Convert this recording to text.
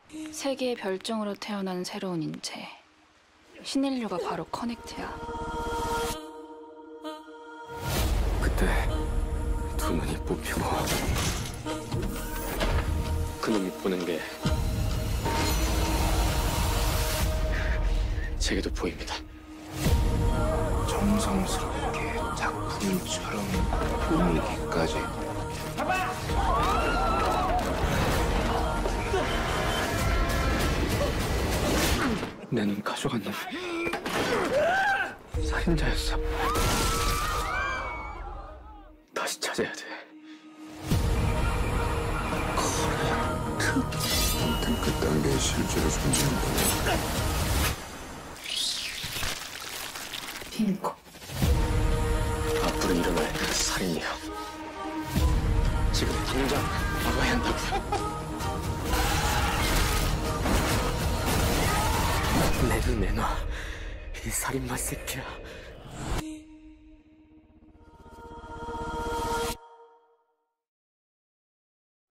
세계의 별종으로 태어난 새로운 인체. 신인류가 바로 커넥트야. 그때 두 눈이 뽑히고 그 놈이 보는 게 제게도 보입니다. 정성스럽게 작품처럼 꾸미기까지. 내 눈 가져간 놈 살인자였어. 다시 찾아야 돼. 아무튼 그딴 게 실제로 존재한다. 핑코. 앞으로 일어날 살인이요. 지금 당장 막아야 한다고요. 내 눈 내놔, 이 살인마 새끼야.